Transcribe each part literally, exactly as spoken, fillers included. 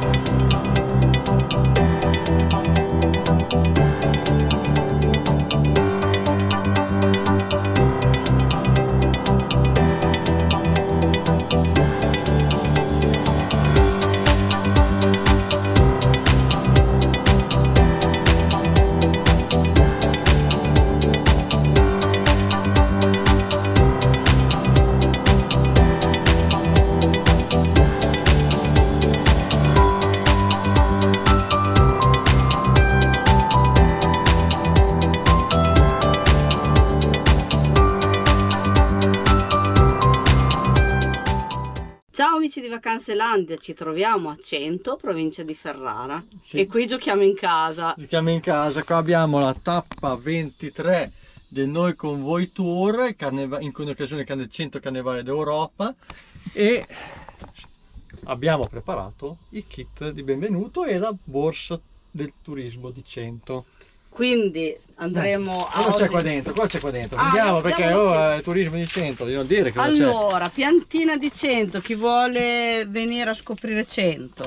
Ciao amici di Vacanzelandia, ci troviamo a Cento, provincia di Ferrara, sì. E qui giochiamo in casa. Giochiamo in casa, qua abbiamo la tappa ventitré del Noi con Voi Tour, in occasione del Cento Carnevale d'Europa, e abbiamo preparato il kit di benvenuto e la borsa del turismo di Cento. Quindi andremo eh, a cosa oggi... c'è qua dentro? Cosa c'è qua dentro? Ah, Andiamo perché che... oh, è turismo di Cento, devo dire che allora, piantina di Cento, chi vuole venire a scoprire Cento.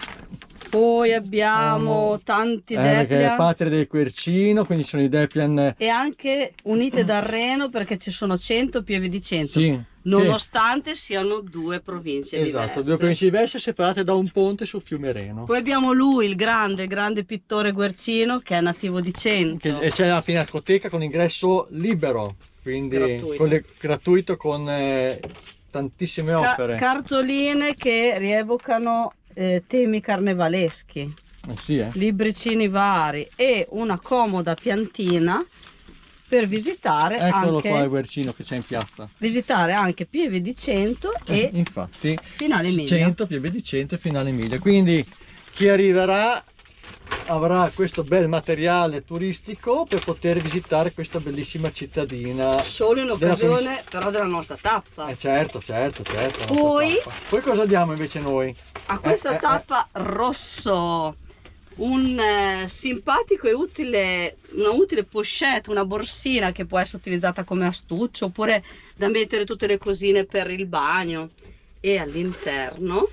Poi abbiamo um, tanti eh, Deplian. Perché è patria del quercino, quindi sono i Deplian. E anche unite dal Reno perché ci sono cento pieve di Cento. Sì, nonostante sì. siano due province esatto, diverse. Esatto, due province diverse separate da un ponte sul fiume Reno. Poi abbiamo lui, il grande, grande pittore Guercino, che è nativo di Cento. Che, e c'è la pinacoteca con ingresso libero, quindi gratuito con, le, gratuito, con eh, tantissime opere. Ca cartoline che rievocano eh, temi carnevaleschi, eh sì, eh. libricini vari e una comoda piantina per visitare. Eccolo anche, qua il Guercino che c'è in piazza. Visitare anche Pieve di Cento eh, e infatti Finale Emilia. Cento, Pieve di Cento e Finale Emilia. Quindi chi arriverà avrà questo bel materiale turistico per poter visitare questa bellissima cittadina. Solo in occasione però della nostra tappa. Eh certo, certo, certo. Poi, Poi cosa diamo invece noi? A questa eh, tappa eh, rosso, un eh, simpatico e utile, una utile pochette, una borsina che può essere utilizzata come astuccio oppure da mettere tutte le cosine per il bagno, e all'interno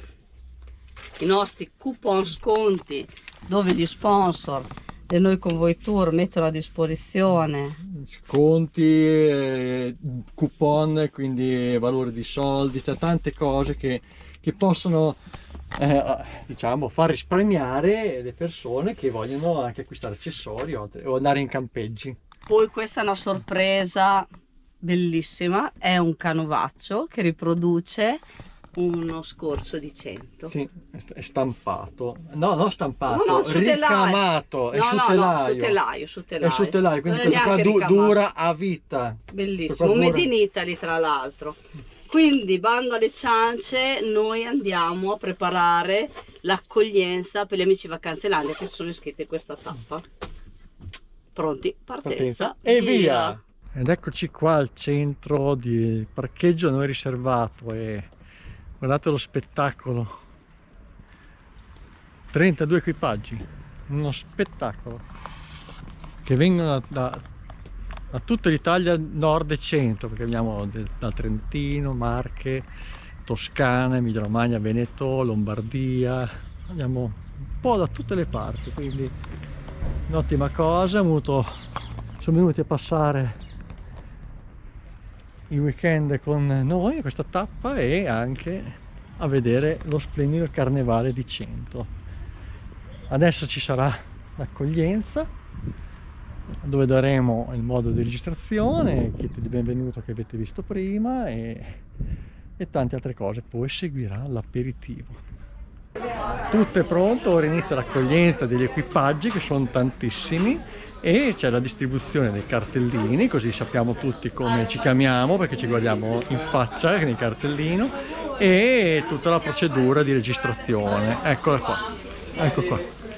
i nostri coupon sconti dove gli sponsor del Noi con Voi Tour mettono a disposizione sconti, eh, coupon, quindi valore di soldi, cioè tante cose che, che possono eh, diciamo far risparmiare le persone che vogliono anche acquistare accessori o andare in campeggi. Poi questa è una sorpresa bellissima, è un canovaccio che riproduce uno scorcio di Cento. Sì, è stampato. No, non stampato, no, no, ricamato, è no, su no, telaio. No, su telaio, su telaio. È su telaio, quindi non questo qua du dura a vita. Bellissimo, un made in Italy tra l'altro. Quindi, bando alle ciance, noi andiamo a preparare l'accoglienza per gli amici Vacanzelandia che sono iscritti a questa tappa. Pronti? Partenza, Partenza e via! via! Ed eccoci qua al centro di parcheggio noi riservato e guardate lo spettacolo, trentadue equipaggi, uno spettacolo, che vengono da, da, da tutta l'Italia nord e centro, perché abbiamo del, da Trentino, Marche, Toscana, Emilia Romagna, Veneto, Lombardia, abbiamo un po' da tutte le parti, quindi un'ottima cosa. Avuto, sono venuti a passare il weekend con noi a questa tappa e anche a vedere lo splendido carnevale di Cento. Adesso ci sarà l'accoglienza dove daremo il modo di registrazione, il kit di benvenuto che avete visto prima e, e tante altre cose. Poi seguirà l'aperitivo. Tutto è pronto, ora inizia l'accoglienza degli equipaggi che sono tantissimi e c'è la distribuzione dei cartellini, così sappiamo tutti come ci chiamiamo perché ci guardiamo in faccia nel cartellino, e tutta la procedura di registrazione. Eccola qua, ecco qua.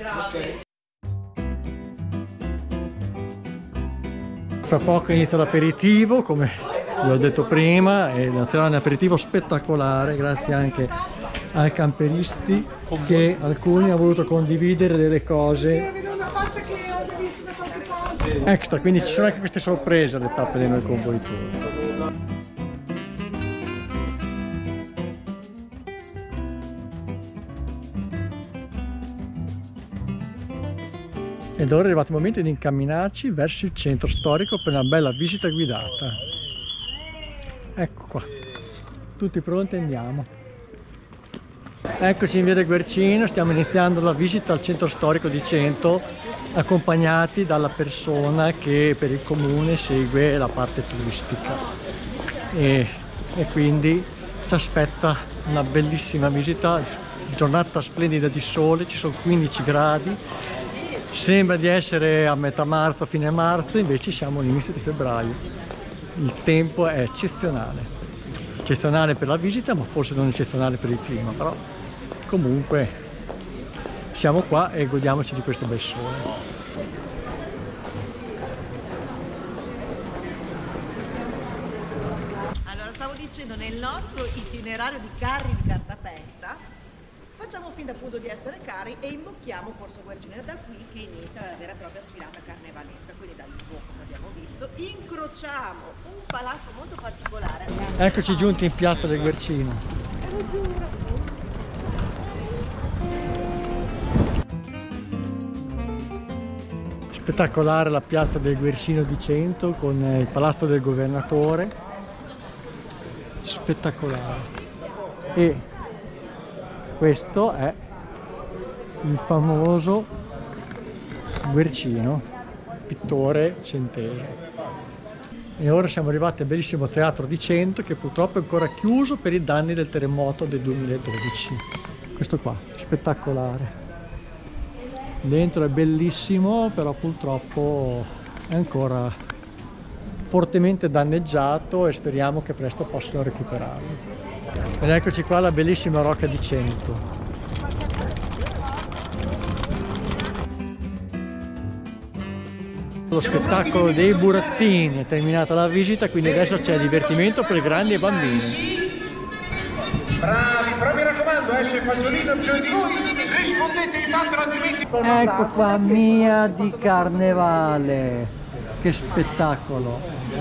Fra poco inizia l'aperitivo, come vi ho detto prima, è un aperitivo spettacolare grazie anche ai camperisti che alcuni hanno voluto condividere delle cose extra, quindi ci sono anche queste sorprese alle tappe dei Noi con Voi Tour. Ed ora è arrivato il momento di incamminarci verso il centro storico per una bella visita guidata. Ecco qua, tutti pronti, andiamo. Eccoci in via del Guercino, stiamo iniziando la visita al centro storico di Cento, accompagnati dalla persona che per il comune segue la parte turistica. E, e quindi ci aspetta una bellissima visita, giornata splendida di sole, ci sono quindici gradi. Sembra di essere a metà marzo, fine marzo, invece siamo all'inizio di febbraio. Il tempo è eccezionale, eccezionale per la visita, ma forse non eccezionale per il clima, però comunque siamo qua e godiamoci di questo bel sole. Allora, stavo dicendo, nel nostro itinerario di carri di cartapesta facciamo finta appunto di essere cari e imbocchiamo Corso Guercino. È da qui che inizia la vera e propria sfilata carnevalesca, quindi dal Lisbona, come abbiamo visto, incrociamo un palazzo molto particolare. Eccoci giunti in piazza del Guercino. Spettacolare la piazza del Guercino di Cento con il palazzo del governatore, spettacolare. E questo è il famoso Guercino, pittore centese. E ora siamo arrivati al bellissimo teatro di Cento, che purtroppo è ancora chiuso per i danni del terremoto del duemiladodici. Questo qua, spettacolare. Dentro è bellissimo, però purtroppo è ancora fortemente danneggiato e speriamo che presto possano recuperarlo. Ed eccoci qua la bellissima Rocca di Cento. Lo spettacolo dei burattini, è terminata la visita, quindi adesso c'è divertimento per i grandi e i bambini. Bravi, però mi raccomando, eh, se Fagiolino ha bisogno di voi, rispondete intanto, altrimenti... Ecco qua, Mia di Carnevale, che spettacolo!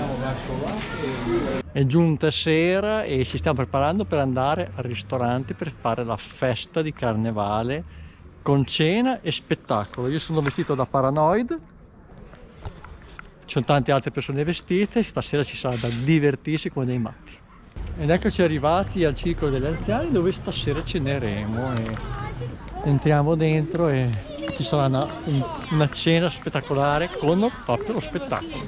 È giunta sera e ci stiamo preparando per andare al ristorante per fare la festa di Carnevale con cena e spettacolo. Io sono vestito da Paranoid, ci sono tante altre persone vestite, stasera ci sarà da divertirsi come dei matti. Ed eccoci arrivati al Circolo degli Anziani, dove stasera ceneremo e entriamo dentro e ci sarà una, una cena spettacolare con proprio lo spettacolo.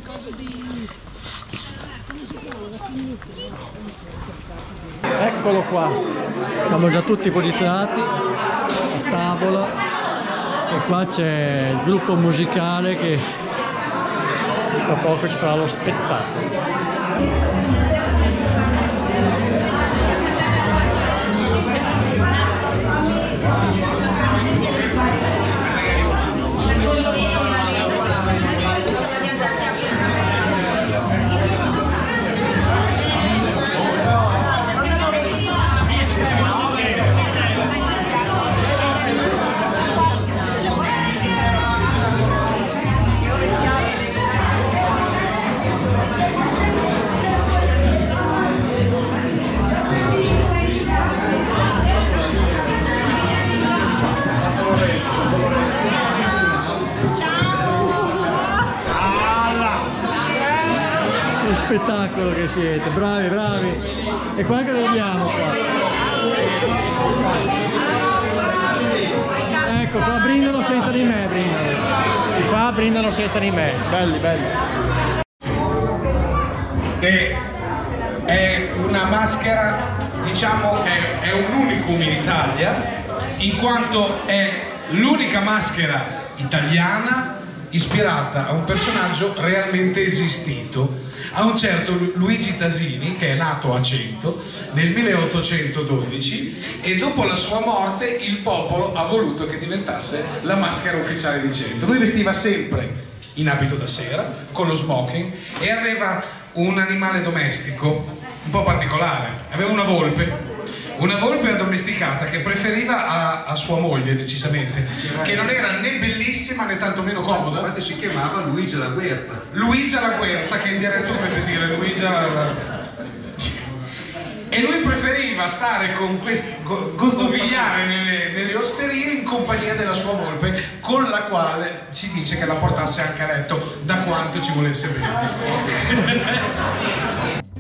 Eccolo qua, siamo già tutti posizionati a tavola e qua c'è il gruppo musicale che tra poco ci farà lo spettacolo. Spettacolo che siete, bravi bravi, e qua che dobbiamo qua? Ecco qua brindano senza di me, brindano qua brindano senza di me, belli belli. Che è una maschera, diciamo è, è un unicum in Italia, in quanto è l'unica maschera italiana ispirata a un personaggio realmente esistito, a un certo Luigi Tasini, che è nato a Cento nel milleottocentododici, e dopo la sua morte il popolo ha voluto che diventasse la maschera ufficiale di Cento. Lui vestiva sempre in abito da sera, con lo smoking, e aveva un animale domestico un po' particolare, aveva una volpe. Una volpe addomesticata che preferiva a, a sua moglie, decisamente, che non era né bellissima né tantomeno comoda. Infatti si chiamava Luigia la Guerza. Luigia la Guerza, che in dialetto dovrebbe dire Luigia la... E lui preferiva preferiva stare con questi, go- gozzovigliare nelle, nelle osterie in compagnia della sua volpe, con la quale si dice che la portasse anche a letto, da quanto ci volesse bene.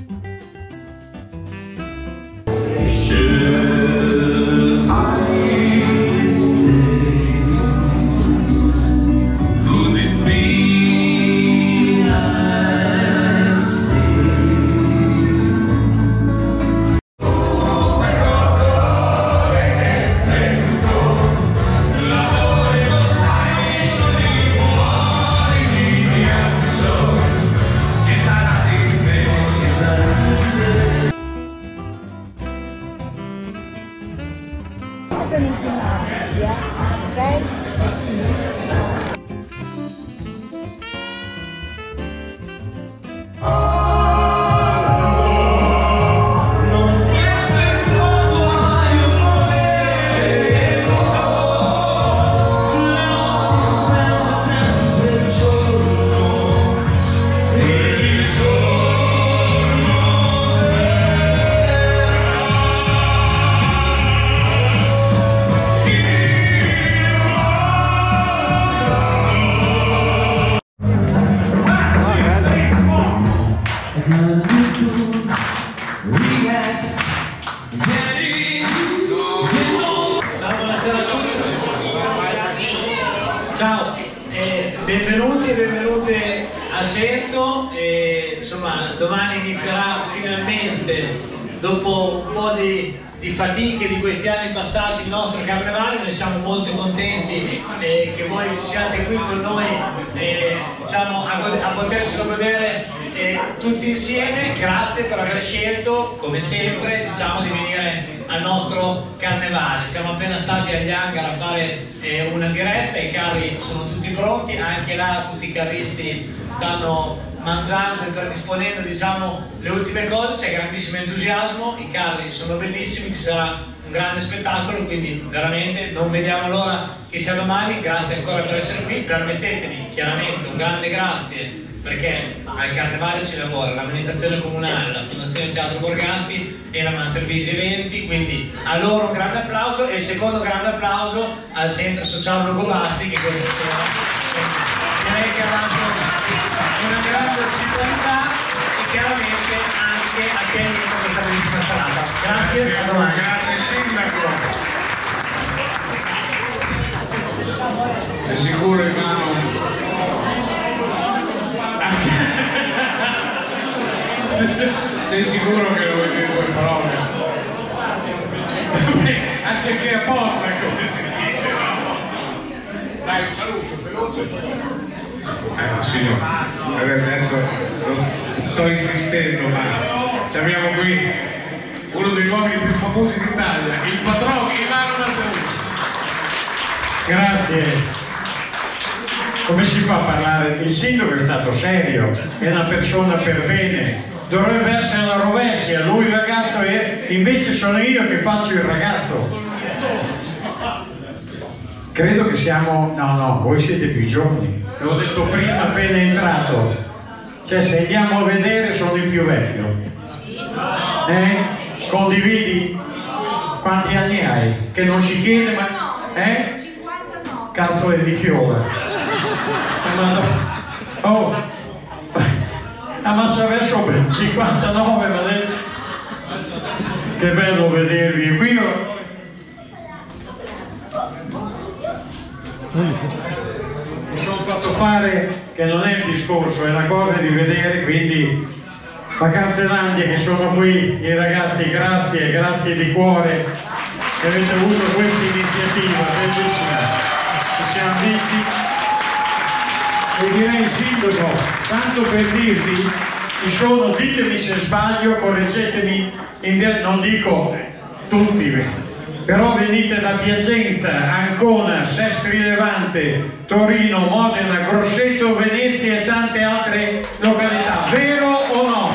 Ciao, eh, benvenuti e benvenute a Cento. Eh, insomma, domani inizierà finalmente, dopo un po' di, di fatiche di questi anni passati, il nostro carnevale. Noi siamo molto contenti eh, che voi siate qui con noi, eh, diciamo, a, a poterselo godere eh, tutti insieme. Grazie per aver scelto, come sempre, diciamo, di venire al nostro carnevale. Siamo appena stati agli hangar a fare eh, una diretta, i carri sono tutti pronti, anche là tutti i carristi stanno mangiando e predisponendo, diciamo, le ultime cose, c'è grandissimo entusiasmo, i carri sono bellissimi, ci sarà un grande spettacolo, quindi veramente non vediamo l'ora che sia domani. Grazie ancora per essere qui, permettetemi chiaramente un grande grazie, perché al carnevale ci lavora l'amministrazione comunale, la Fondazione Teatro Borgatti e la Manservisi Eventi, quindi a loro un grande applauso, e il secondo grande applauso al Centro Sociale Logobassi, che questa sera direi che ha dato una grande ospitalità e chiaramente anche a chi ha vinto questa bellissima serata. Grazie, grazie, a domani. Grazie Sindaco. Sei sicuro, Ivano? Sei sicuro che lo vuoi dire due parole? Anche apposta, come si dice, no? Dai, un saluto, veloce. Eh no, signor, adesso lo sto insistendo, ma abbiamo qui uno degli uomini più famosi d'Italia, il patrono Ivano Massalucci. Grazie. Come si fa a parlare? Il sindaco è stato serio, è una persona per bene, dovrebbe essere la rovescia, lui il ragazzo e invece sono io che faccio il ragazzo. Credo che siamo... no, no, voi siete più giovani, l'ho detto prima appena entrato, cioè se andiamo a vedere sono il più vecchio. Eh? Condividi? Quanti anni hai? Che non si chiede ma... eh? Cazzo è di fiola. Oh, ah, ma ci adesso ben cinquantanove, ma ne... che bello vedervi qui. Io... mi sono fatto fare, che non è il discorso, è una cosa di vedere, quindi Vacanzelandia che sono qui, i ragazzi, grazie, grazie di cuore che avete avuto questa iniziativa bellissima, ci siamo visti. E direi sindaco, tanto per dirvi, ci sono, ditemi se sbaglio, correggetemi, non dico tutti, però venite da Piacenza, Ancona, Sestri Levante, Torino, Modena, Grosseto, Venezia e tante altre località, vero o no?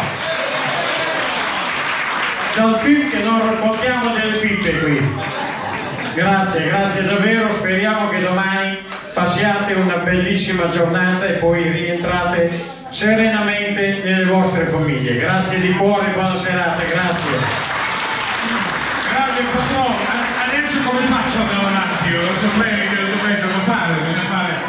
Dal film che non raccontiamo delle pippe qui. Grazie, grazie davvero, speriamo che domani passiate una bellissima giornata e poi rientrate serenamente nelle vostre famiglie. Grazie di cuore, buona serata, grazie. guardi un po' no, adesso come faccio ad andare avanti? Io lo saprei, lo saprei cosa fare, bisogna fare.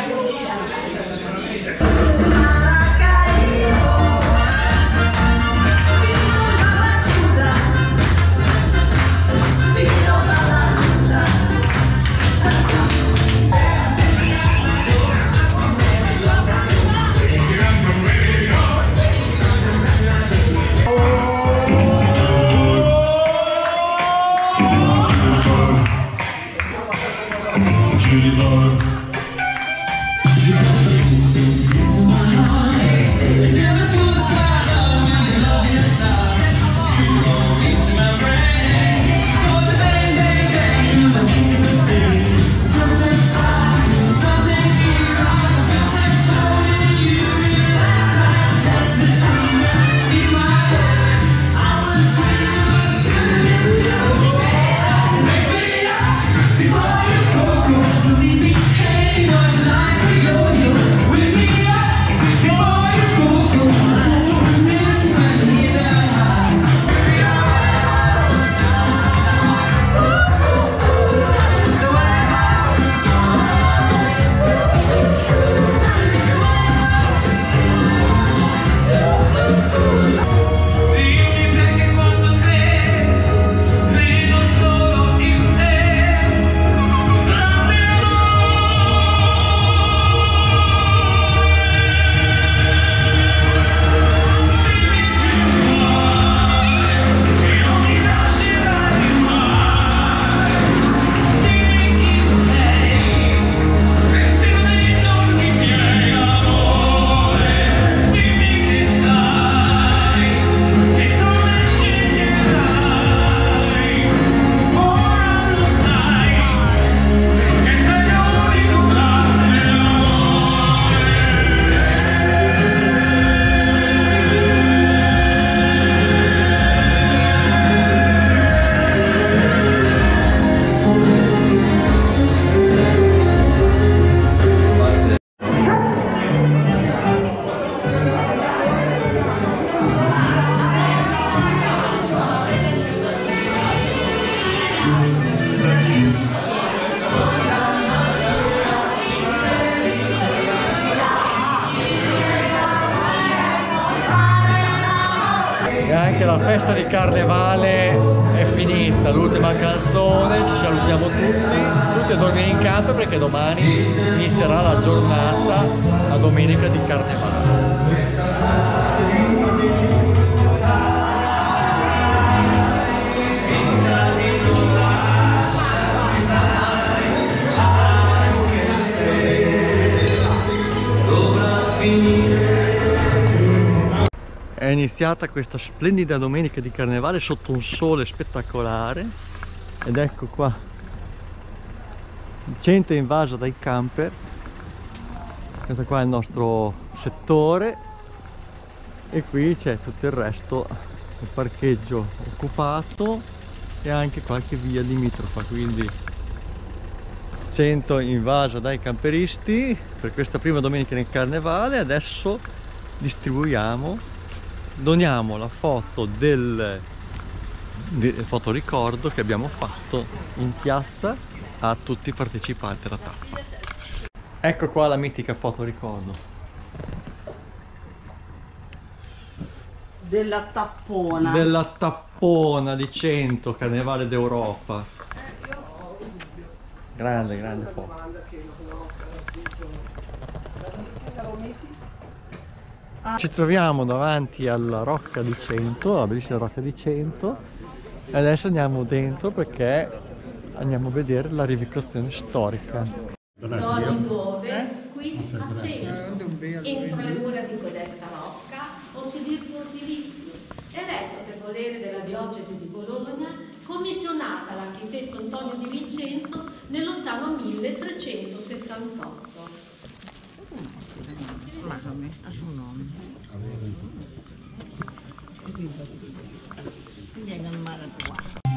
E anche la festa di carnevale è finita, l'ultima canzone, ci salutiamo tutti, tutti a dormire in campo perché domani inizierà la giornata, la domenica di carnevale. È iniziata questa splendida domenica di carnevale sotto un sole spettacolare ed ecco qua gente invasa dai camper. Questo qua è il nostro settore e qui c'è tutto il resto, il parcheggio occupato e anche qualche via limitrofa, quindi cento invasa dai camperisti per questa prima domenica nel carnevale. Adesso distribuiamo, doniamo la foto del, del fotoricordo che abbiamo fatto in piazza a tutti i partecipanti alla tappa. Ecco qua la mitica fotoricordo della tappona della tappona di cento carnevale d'Europa. Grande, grande foto. Ci troviamo davanti alla Rocca di Cento, la bellissima Rocca di Cento, e adesso andiamo dentro perché andiamo a vedere la rievocazione storica. D'ogni dove, qui a Cento, entro le mura di codesta rocca, o sedir fortilizi, eretto per volere della diocesi di Bologna, commissionata all'architetto Antonio Di Vincenzo nel lontano milletrecentosettantotto. Ma a suo nome. Viene al mare qua.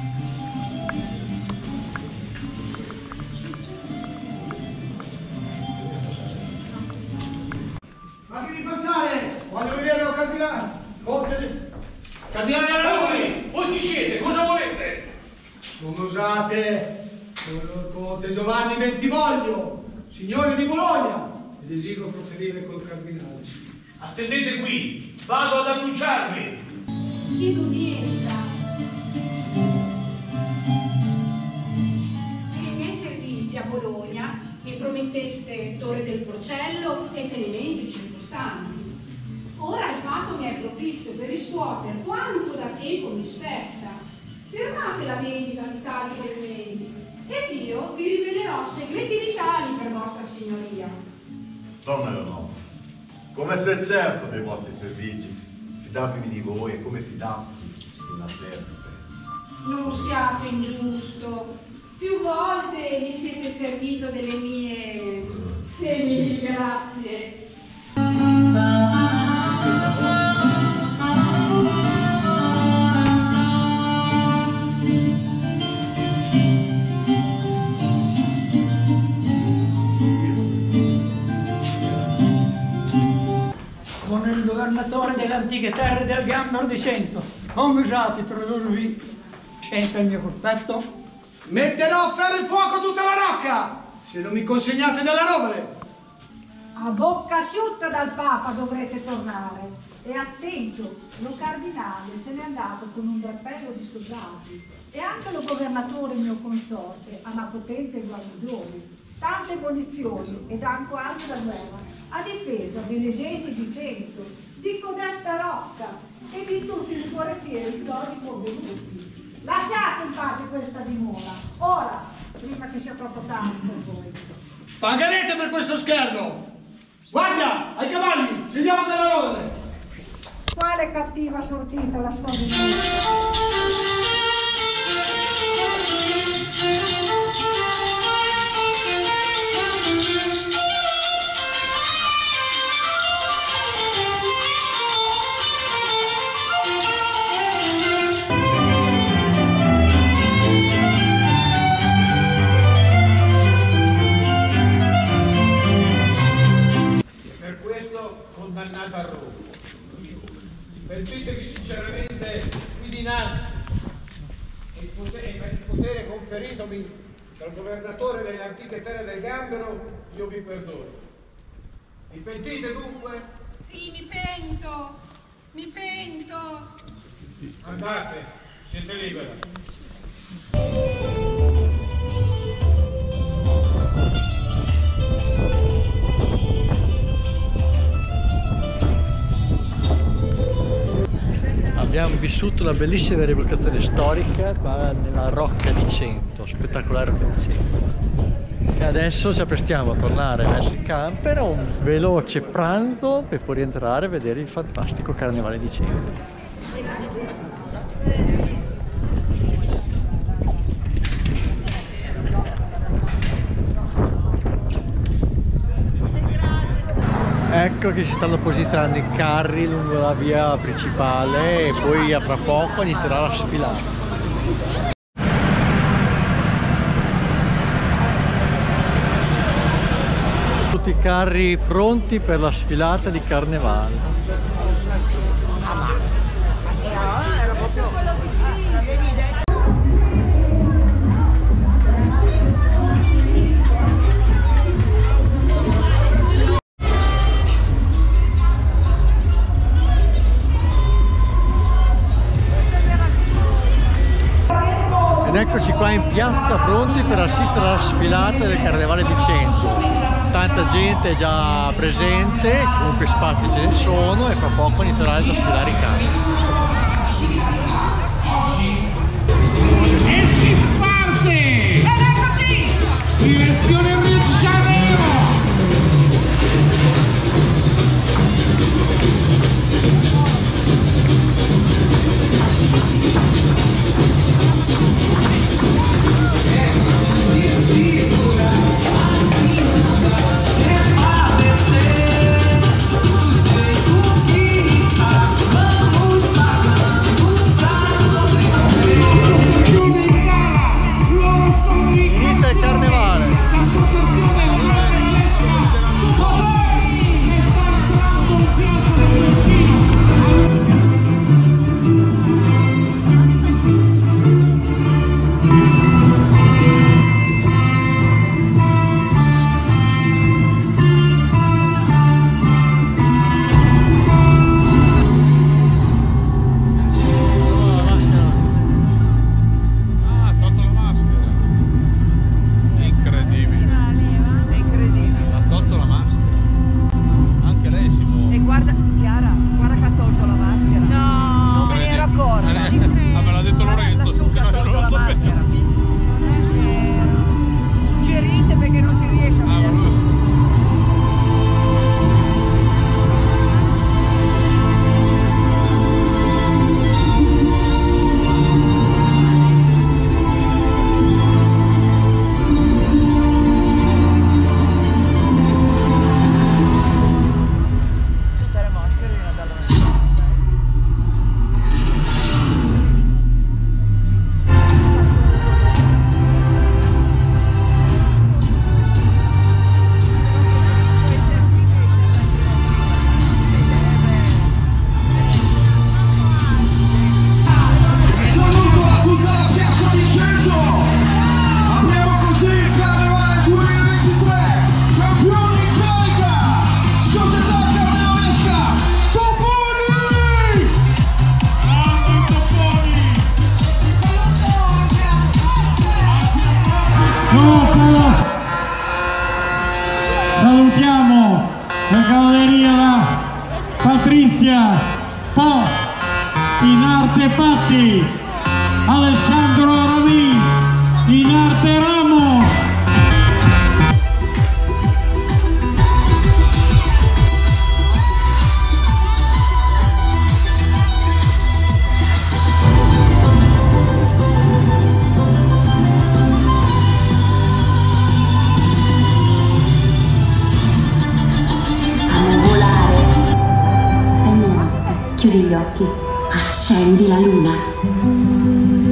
Ma che di passare? Voglio vedere il cardinale. Conte di... Cardinale Allora, voi chi siete? Cosa volete? Scusate, sono il conte Giovanni Bentivoglio, signore di Bologna, e desidero proferire col cardinale. Attendete qui, vado ad annunciarvi. Chiedo udienza. Nei miei servizi a Bologna mi prometteste Torre del Forcello e tenimenti circostanti. Ora il fatto mi è propizio per riscuotere quanto da tempo mi spetta. Fermate la vendita di tali elementi e io vi rivelerò segreti vitali per vostra signoria. Donna Leonora, come sei certo dei vostri servigi, fidarvi di voi è come fidarsi di una serpe. Non siate ingiusto. Più volte vi siete servito delle mie femminili grazie. Con il governatore delle antiche terre del Gambero di Cento, come usate tradurvi senza il mio cospetto? Metterò a ferro e fuoco tutta la rocca, se non mi consegnate delle rovere. A bocca asciutta dal Papa dovrete tornare. E attento, lo cardinale se n'è andato con un drappello di soldati. E anche lo governatore mio consorte ha una potente guarnigione, tante munizioni ed anche anche la guerra a difesa delle genti di Cento, di codesta rocca e di tutti i forestieri storici convenuti. Lasciate in pace questa dimora, ora, prima che sia troppo tardi per voi. Pagherete per questo scherno! Guardia, ai cavalli, scendiamo dalla rovere! Quale cattiva sortita la sua dimora! Condannato a Roma. Pentitevi sinceramente qui dinanzi e per il potere conferitomi dal governatore delle antiche terre del Gambero, io vi perdono. Vi pentite dunque? Sì, mi pento, mi pento. Andate, siete liberi. Abbiamo vissuto una bellissima rievocazione storica qua nella Rocca di Cento, spettacolare per Cento. E adesso ci apprestiamo a tornare verso il camper a un veloce pranzo per poi rientrare e vedere il fantastico Carnevale di Cento. Ecco che si stanno posizionando i carri lungo la via principale e poi a fra poco inizierà la sfilata. Tutti i carri pronti per la sfilata di Carnevale. Ah, ma era, era proprio evidente. Ed eccoci qua in piazza pronti per assistere alla sfilata del Carnevale di Cento. Tanta gente è già presente, comunque spazi ce ne sono e fra poco inizierà a sfilare i carri. E si parte! Ed eccoci! Direzione Rio de Janeiro! Vamos para la cavalleria da Patrizia Po, in arte Patti, Alessandro Rami, in arte Ramo. Chiudi gli occhi, accendi la luna.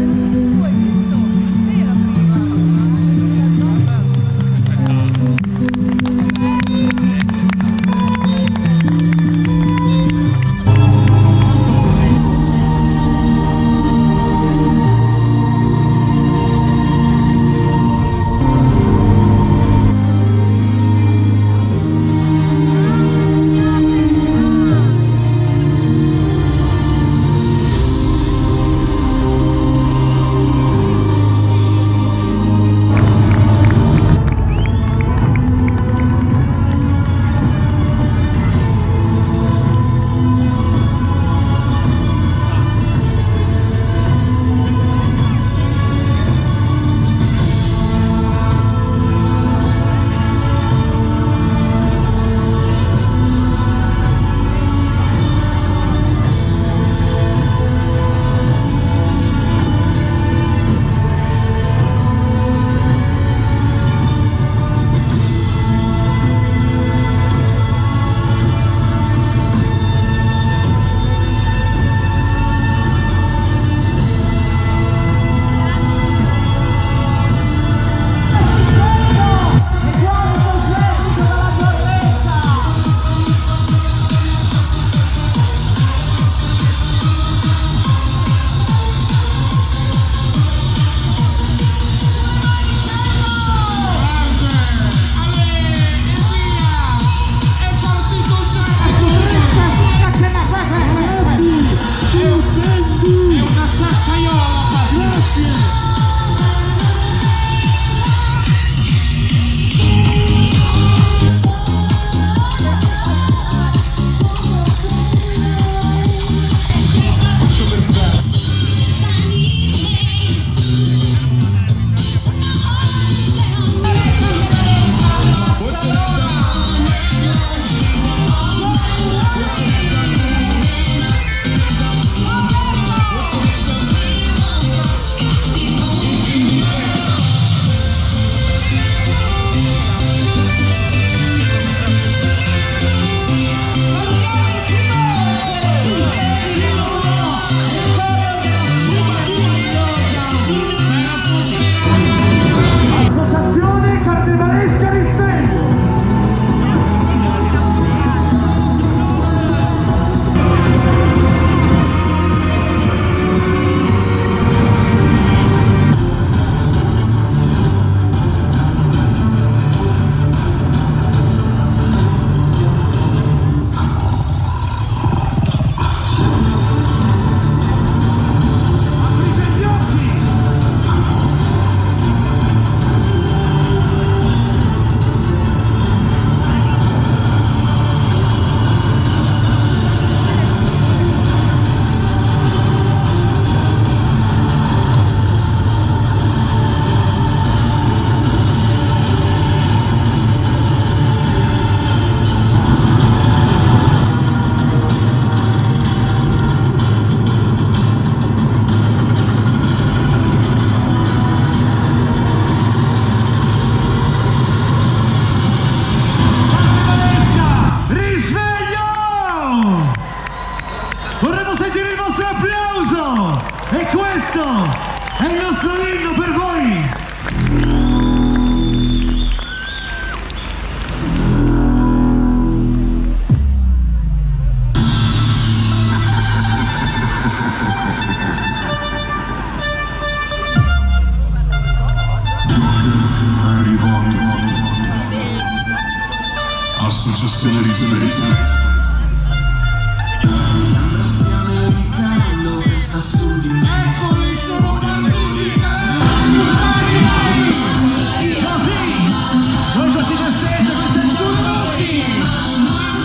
Associazione Rispetto. Sembra stiamo evitando festa su di me. Eccoli, sono così, voi così che siete, questi sono tutti.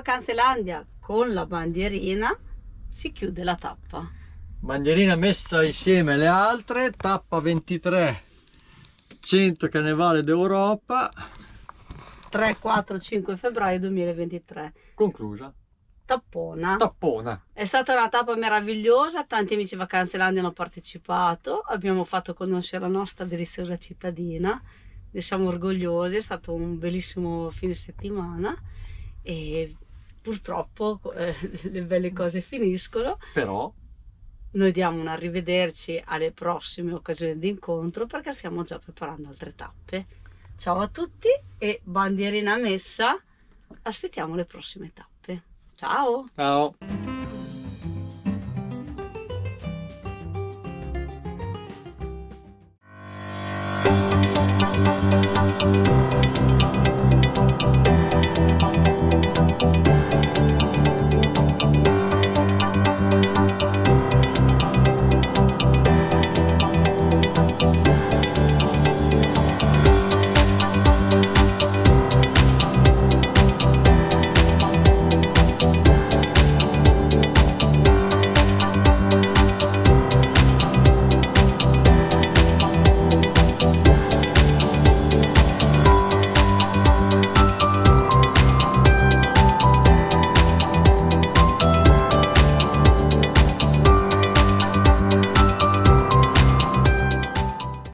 Vacanzelandia con la bandierina, si chiude la tappa. Bandierina messa insieme alle altre, tappa ventitré, cento Carnevale d'Europa. tre, quattro, cinque febbraio duemilaventitré. Conclusa. Tappona. Tappona. È stata una tappa meravigliosa, tanti amici Vacanzelandia hanno partecipato, abbiamo fatto conoscere la nostra deliziosa cittadina, ne siamo orgogliosi, è stato un bellissimo fine settimana e purtroppo eh, le belle cose finiscono. Però noi diamo un arrivederci alle prossime occasioni di incontro perché stiamo già preparando altre tappe. Ciao a tutti e bandierina messa, aspettiamo le prossime tappe. Ciao! Ciao!